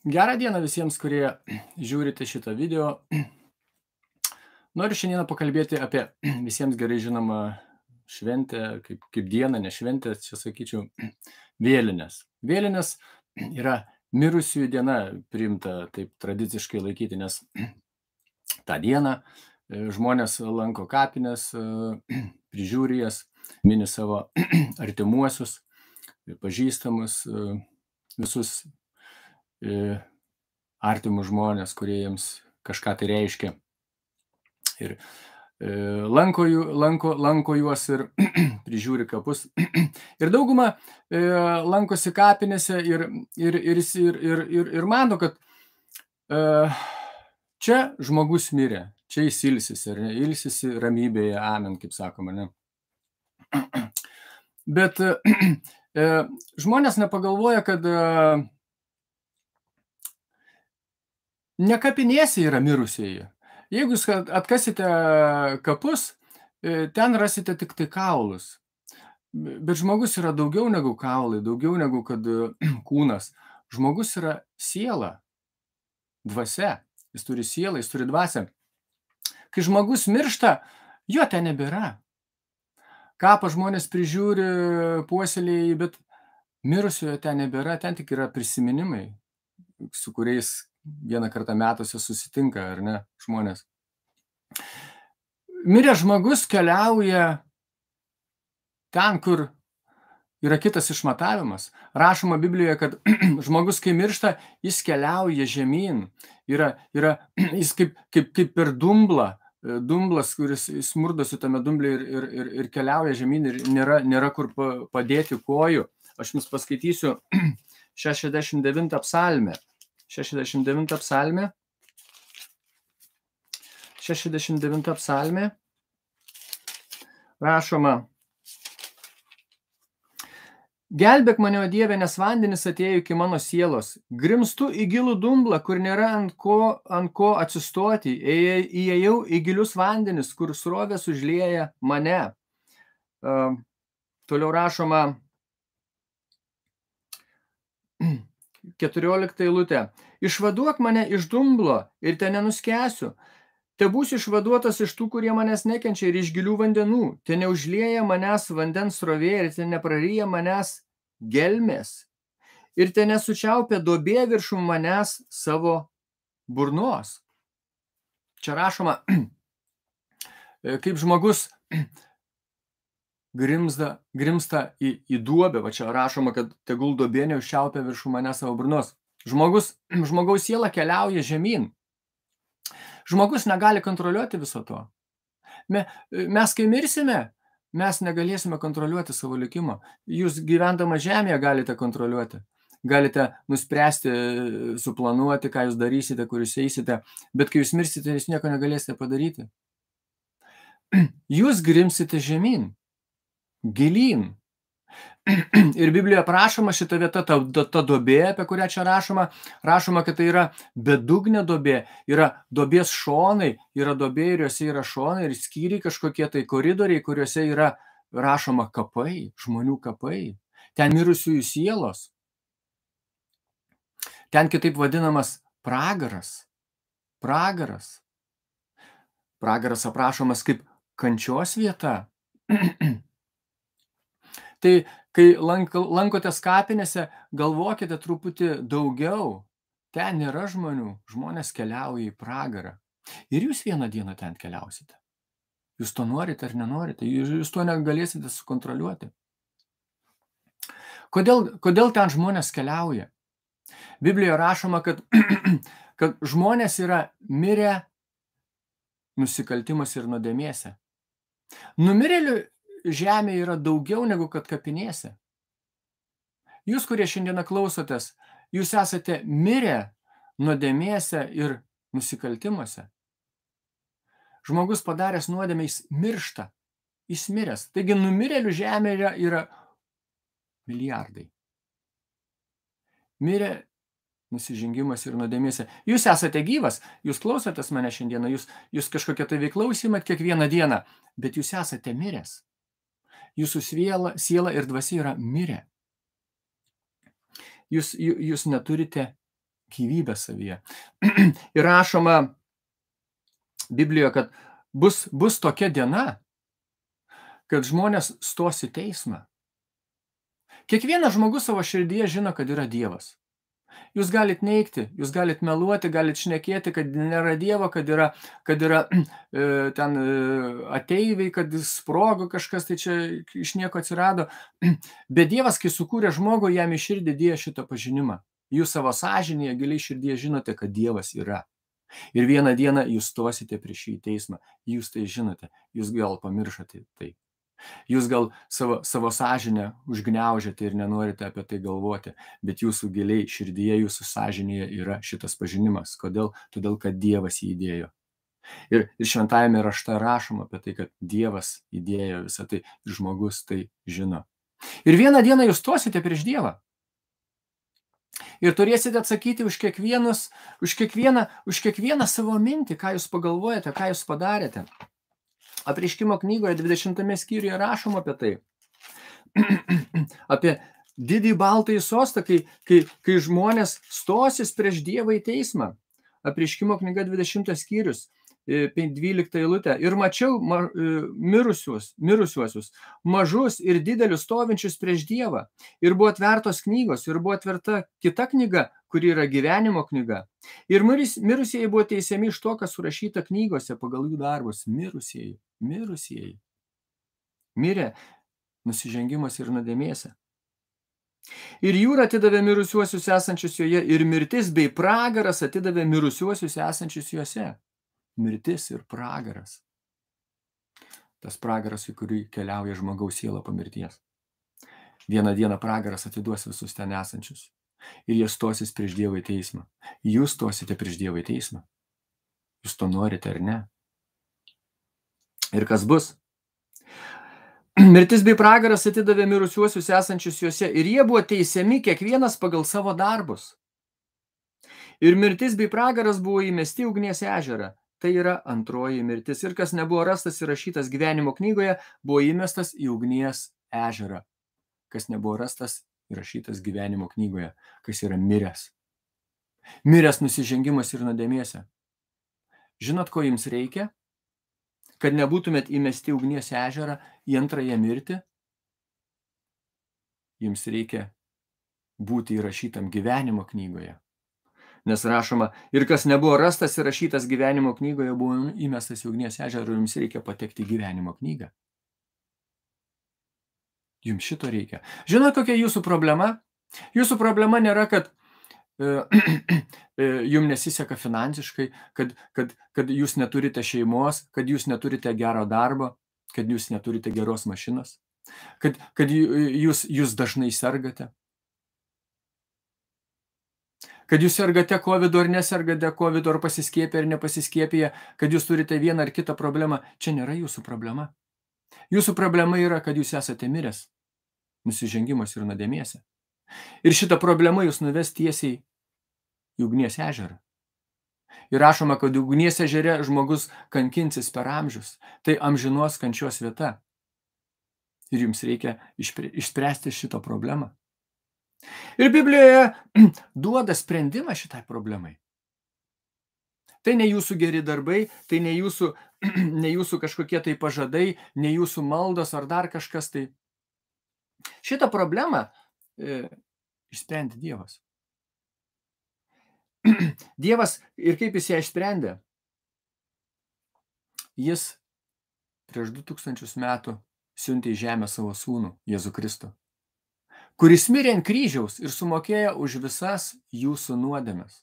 Gerą dieną visiems, kurie žiūrite šitą video. Noriu šiandieną pakalbėti apie visiems gerai žinomą šventę, kaip dieną, ne šventę, čia sakyčiau, vėlinės. Vėlinės yra mirusiųjų diena, priimta taip tradiciškai laikyti, nes tą dieną žmonės lanko kapines, prižiūri jas, mini savo artimuosius, pažįstamus, visus artimus žmonės, kurie jiems kažką tai reiškia. Ir lanko juos ir prižiūri kapus. Ir dauguma lankosi kapinėse ir mano, kad čia žmogus mirė, čia jis ilsisi ramybėje, amen, kaip sakoma, ne? Bet žmonės nepagalvoja, kad ne kapinėse yra mirusieji. Jeigu jūs atkasite kapus, ten rasite tik tai kaulus. Bet žmogus yra daugiau negu kaulai, daugiau negu kad kūnas. Žmogus yra siela, dvasia. Jis turi sielą, jis turi dvasią. Kai žmogus miršta, jo ten nebėra. Kapą žmonės prižiūri, puoselėjai, bet mirusiojo ten nebėra, ten tik yra prisiminimai, su kuriais vieną kartą metuose susitinka, ar ne, žmonės. Miręs žmogus keliauja ten, kur yra kitas išmatavimas. Rašoma Biblijoje, kad žmogus, kai miršta, jis keliauja žemyn. Jis kaip per dumblą, dumblas, kuris smurdosi tame dumblė ir keliauja žemyn ir nėra kur padėti kojų. Aš jums paskaitysiu 69 psalmę. 69 psalmė. 69 psalmė. Rašoma: Gelbėk mane, o Dieve, nes vandenis atėjo iki mano sielos. Grimstu į gilų dumblą, kur nėra ant ko atsistoti. Įėjau į gilius vandenis, kur srovės užlieja mane. Toliau rašoma 14 eilutė. Išvaduok mane iš dumblo ir ten nenuskęsiu. Te būsiu išvaduotas iš tų, kurie manęs nekenčia, ir iš gilių vandenų. Te neužlieja manęs vandens srovė ir te nepraryja manęs gelmės. Ir te nesučiaupia duobė viršum manęs savo burnos. Čia rašoma, kaip žmogus grimsta į duobę. Va čia rašoma, kad tegul duobė neužčiaupia viršum manęs savo burnos. Žmogaus siela keliauja žemyn. Žmogus negali kontroliuoti viso to. Mes, kai mirsime, mes negalėsime kontroliuoti savo likimo. Jūs gyvendama žemėje galite kontroliuoti. Galite nuspręsti, suplanuoti, ką jūs darysite, kur jūs eisite. Bet kai jūs mirsite, jūs nieko negalėsite padaryti. Jūs grimsite žemyn, gilyn. Ir Biblijoje prašoma šita vieta, ta duobė, apie kurią čia rašoma, kad tai yra bedugnė duobė, yra duobės šonai, yra duobė ir juose yra šonai ir skyriai kažkokie tai koridoriai, kuriuose yra rašoma kapai, žmonių kapai, ten mirusiųjų sielos. Ten kitaip vadinamas pragaras. Pragaras aprašomas kaip kančios vieta. Tai kai lankotės kapinėse, galvokite truputį daugiau. Ten nėra žmonių, žmonės keliauja į pragarą. Ir jūs vieną dieną ten keliausite. Jūs to norite ar nenorite, jūs to negalėsite sukontroliuoti. Kodėl ten žmonės keliauja? Biblijoje rašoma, kad žmonės yra mirę nusikaltimuose ir nuodėmėse. Numirėlių žemė yra daugiau negu kad kapinėse. Jūs, kurie šiandieną klausotės, jūs esate mirę nuodėmėse ir nusikaltimuose. Žmogus padaręs nuodėmę, jis miršta, jis miręs. Taigi numirėlių žemė yra milijardai. Mirė nusižengimas ir nuodėmėse. Jūs esate gyvas, jūs klausotės mane šiandieną, jūs kažkokią tai veiklą užsiimat kiekvieną dieną, bet jūs esate miręs. Jūsų siela ir dvasia yra mirę. Jūs neturite gyvybę savyje. Ir rašoma Biblijoje, kad bus tokia diena, kad žmonės stos į teismą. Kiekvienas žmogus savo širdyje žino, kad yra Dievas. Jūs galit neigti, jūs galit meluoti, galit šnekėti, kad nėra Dievo, kad yra ten ateiviai, kad sprogo kažkas, tai čia iš nieko atsirado. Bet Dievas, kai sukūrė žmogų, jam į širdį dėjo šitą pažinimą. Jūs savo sąžinėje giliai širdyje žinote, kad Dievas yra. Ir vieną dieną jūs stosite prieš šį teismą. Jūs tai žinote, jūs gal pamiršote tai. Jūs gal savo sąžinę užgniaužiate ir nenorite apie tai galvoti, bet jūsų giliai širdyje, jūsų sąžinėje yra šitas pažinimas. Kodėl? Todėl, kad Dievas jį įdėjo. Ir šventajame rašte rašoma apie tai, kad Dievas įdėjo visą tai ir žmogus tai žino. Ir vieną dieną jūs stosite prieš Dievą. Ir turėsite atsakyti už kiekvieną savo mintį, ką jūs pagalvojate, ką jūs padarėte. Apreiškimo knygoje 20 skyriuje rašoma apie tai. Apie didį baltąjį sostą, kai žmonės stosis prieš Dievą į teismą. Apreiškimo knyga 20 skyrius, 12 eilutė. Ir mačiau mirusiuosius, mažus ir didelius stovinčius prieš Dievą. Ir buvo atvertos knygos, ir buvo atverta kita knyga, kuri yra gyvenimo knyga. Ir mirusieji buvo teisiami iš to, kas surašyta knygose pagal jų darbus. Mirusieji. Mirė nusižengimas ir nuodėmėse. Ir jūra atidavė mirusiuosius esančius joje, ir mirtis bei pragaras atidavė mirusiuosius esančius juose. Mirtis ir pragaras. Tas pragaras, į kurį keliauja žmogaus siela po mirties. Vieną dieną pragaras atiduos visus ten esančius. Ir jie stosis prieš Dievą į teismą. Jūs stosite prieš Dievą į teismą. Jūs to norite ar ne? Ir kas bus? Mirtis bei pragaras atidavė mirusiuosius esančius juose, ir jie buvo teisiami kiekvienas pagal savo darbus. Ir mirtis bei pragaras buvo įmesti ugnies ežerą. Tai yra antroji mirtis. Ir kas nebuvo rastas įrašytas gyvenimo knygoje, buvo įmestas į ugnies ežerą. Kas nebuvo rastas įrašytas gyvenimo knygoje, kas yra miręs. Miręs nusižengimas ir nuodėmėse. Žinot, ko jums reikia? Kad nebūtumėt įmesti ugnies ežerą į antrąją mirtį? Jums reikia būti įrašytam gyvenimo knygoje. Nes rašoma, ir kas nebuvo rastas įrašytas gyvenimo knygoje, buvo įmestas į ugnies ežerą, jums reikia patekti į gyvenimo knygą. Jums šito reikia. Žinot, kokia jūsų problema? Jūsų problema nėra, kad jums nesiseka finansiškai, kad jūs neturite šeimos, kad jūs neturite gero darbo, kad jūs neturite geros mašinos, kad jūs dažnai sergate. Kad jūs sergate COVID ar nesergate COVID, ar pasiskiepę ar nepasiskiepėję, kad jūs turite vieną ar kitą problemą, čia nėra jūsų problema. Jūsų problema yra, kad jūs esate miręs, nusižengimas ir nuodėmėse. Ir šitą problemą jūs nuves tiesiai į ugnies ežerą. Ir rašoma, kad ugnies ežere žmogus kankinsis per amžius. Tai amžinos kančios vieta. Ir jums reikia išspręsti šitą problemą. Ir Biblijoje duoda sprendimą šitai problemai. Tai ne jūsų geri darbai, tai ne jūsų kažkokie tai pažadai, ne jūsų maldos ar dar kažkas tai. Šitą problemą išsprendė Dievas. Dievas, ir kaip jis ją išsprendė? Jis prieš 2000 metų siuntė į žemę savo sūnų, Jėzų Kristų, kuris mirė ant kryžiaus ir sumokėjo už visas jūsų nuodėmes.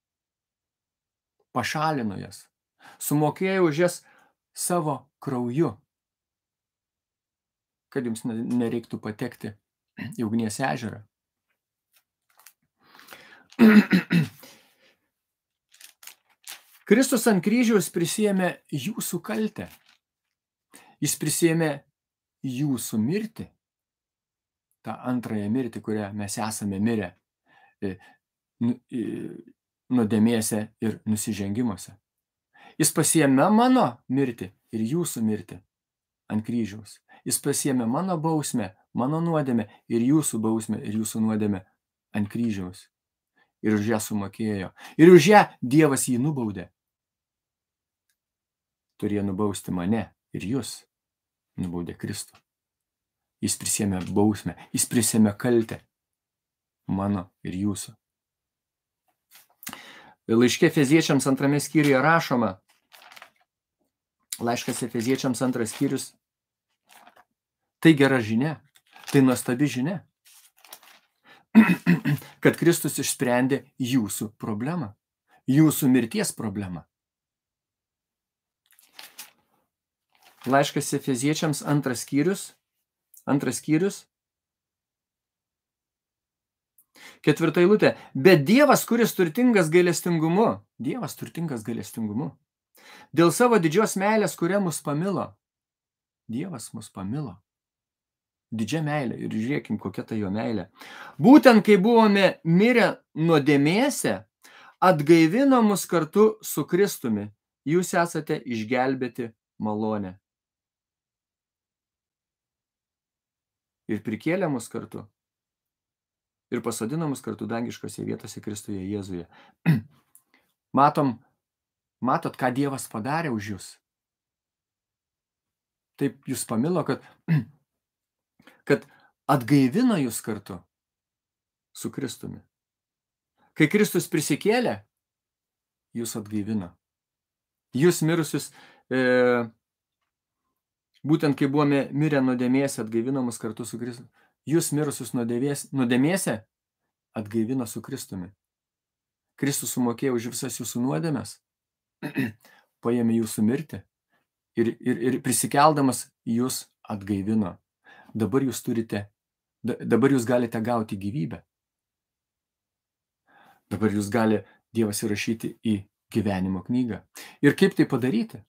Pašalino jas, sumokėjo už jas savo krauju, kad jums nereiktų patekti į ugnies ežerą. Kristus ant kryžiaus prisiėmė jūsų kaltę. Jis prisiėmė jūsų mirtį, tą antrąją mirtį, kurią mes esame mirę nuodėmėse ir nusižengimuose. Jis pasiėmė mano mirtį ir jūsų mirtį ant kryžiaus. Jis pasiėmė mano bausmę, mano nuodėmę ir jūsų bausmę ir jūsų nuodėmę ant kryžiaus. ir už ją sumokėjo. Ir už ją Dievas jį nubaudė. Turėjo nubausti mane ir jūs. Nubaudė Kristų. Jis prisėmė bausmę, jis prisėmė kaltę. Mano ir jūsų. Laiške Efeziečiams 2 skyriuje rašoma, laiškas Efeziečiams 2 skyrius, tai gera žinia, tai nuostabi žinia, kad Kristus išsprendė jūsų problemą, jūsų mirties problemą. Laiškas Efeziečiams 2 skyrius, 4 eilutė. Bet Dievas, kuris turtingas gailestingumu, dėl savo didžios meilės, kuria mus pamilo. Dievas mus pamilo. Didžia meilė. Ir žiūrėkim, kokia tai jo meilė. Būtent kai buvome mirę nuodėmėse, atgaivino mus kartu su Kristumi. Jūs esate išgelbėti malonę. Ir prikėlė mus kartu. Ir pasodino mus kartu dangiškose vietose Kristuje Jėzuje. Matot, ką Dievas padarė už jūs? Taip jūs pamilo, kad atgaivino jūs kartu su Kristumi. Kai Kristus prisikėlė, jūs atgaivino. Jūs mirusius, būtent kai buvome mirę nuodėmėse, atgaivino mus kartu su Kristumi. Jūs mirusius nuodėmėse atgaivino su Kristumi. Kristus sumokėjo už visas jūsų nuodėmes, paėmė jūsų mirtį ir prisikeldamas jūs atgaivino. Dabar jūs galite gauti gyvybę. Dabar jūs gali Dievas įrašyti į gyvenimo knygą. Ir kaip tai padaryti?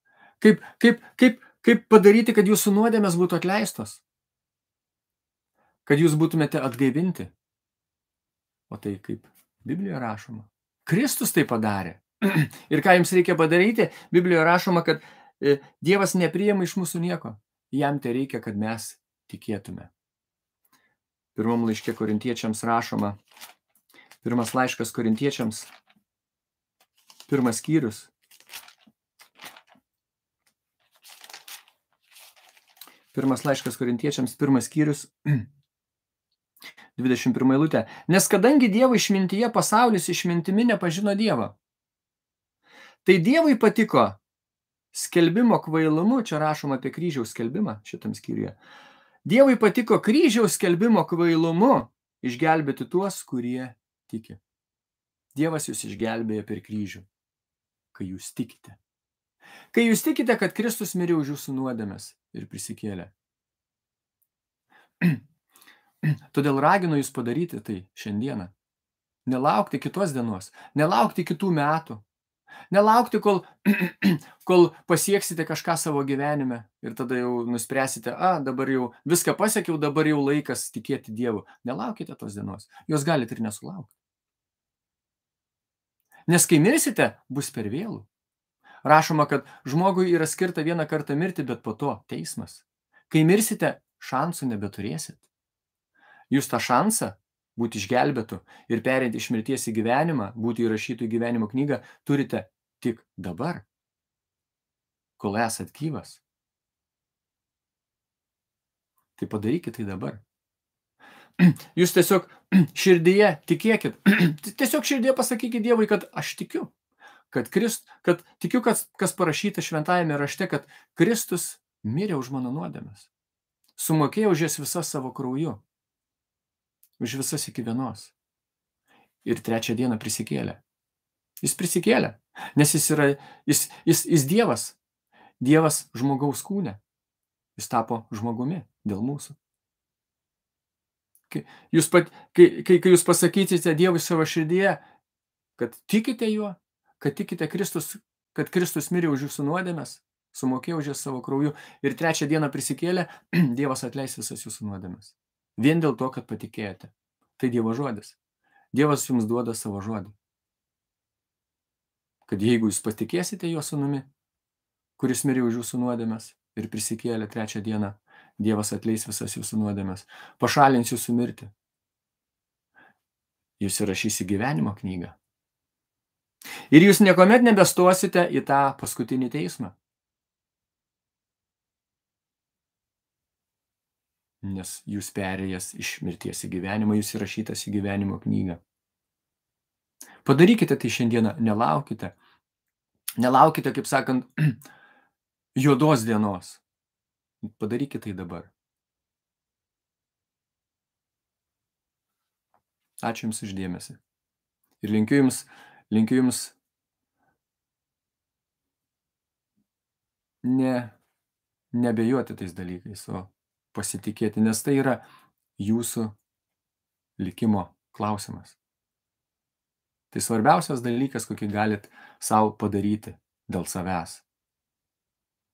Kaip padaryti, kad jūsų nuodėmės būtų atleistos? Kad jūs būtumėte atgaivinti. O tai kaip Biblijoje rašoma. Kristus tai padarė. Ir ką jums reikia padaryti? Biblijoje rašoma, kad Dievas nepriima iš mūsų nieko. Jam tai reikia, kad mes tikėtume. Pirmam laiške Korintiečiams rašoma. Pirmas laiškas Korintiečiams. 1 skyrius. Pirmas laiškas Korintiečiams, 1 skyrius. 21 eilutė. Nes kadangi Dievo išmintyje pasaulis išmintimi nepažino Dievą. Tai Dievui patiko skelbimo kvailumu, čia rašoma apie kryžiaus skelbimą šitam skyriuje. Dievui patiko kryžiaus skelbimo kvailumu išgelbėti tuos, kurie tiki. Dievas jūs išgelbėja per kryžių, kai jūs tikite. Kai jūs tikite, kad Kristus mirė už jūsų nuodėmes ir prisikėlė. Todėl raginu jūs padaryti tai šiandieną. Nelaukti kitos dienos, nelaukti kitų metų, nelaukti, kol pasieksite kažką savo gyvenime ir tada jau nuspręsite, dabar jau viską pasiekiau, dabar jau laikas tikėti Dievu. Nelaukite tos dienos, jos galite ir nesulaukti. Nes kai mirsite, bus per vėlų. Rašoma, kad žmogui yra skirta vieną kartą mirti, bet po to teismas. Kai mirsite, šansų nebeturėsit. Jūs tą šansą būti išgelbėtų ir perėti iš mirties į gyvenimą, būti įrašytų į gyvenimo knygą, turite tik dabar, kol esat gyvas. Tai padarykite tai dabar. Jūs tiesiog širdyje tikėkit. Tiesiog širdyje pasakykit Dievui, kad aš tikiu. Kad tikiu, kas parašyta šventajame rašte, kad Kristus mirė už mano nuodėmes. Sumokėjo už jas visas savo krauju. Už visas iki vienos. Ir 3 dieną prisikėlė. Jis prisikėlė, nes jis Dievas. Dievas žmogaus kūne. Jis tapo žmogumi dėl mūsų. Kai jūs pasakysite Dievui savo širdyje, kad tikite juo, kad tikite kad Kristus mirė už jūsų nuodėmes, sumokėjo už jas savo krauju ir 3 dieną prisikėlė, Dievas atleis visas jūsų nuodėmes. Vien dėl to, kad patikėjote. Tai Dievo žodis. Dievas jums duoda savo žodį. Kad jeigu jūs patikėsite jo sūnumi, kuris mirė už jūsų nuodėmes ir prisikėlė 3 dieną, Dievas atleis visas jūsų nuodėmes, pašalins jūsų mirtį. jūs įrašys į gyvenimo knygą. Ir jūs niekuomet nebestosite į tą paskutinį teismą. Nes jūs perėjęs iš mirties į gyvenimą, jūs įrašytas į gyvenimo knygą. Padarykite tai šiandieną, nelaukite. Nelaukite, kaip sakant, juodos dienos. Padarykite tai dabar. Ačiū Jums už dėmesį. Ir linkiu Jums neabejoti tais dalykais, o pasitikėti, nes tai yra jūsų likimo klausimas. Tai svarbiausias dalykas, kokį galit sau padaryti dėl savęs.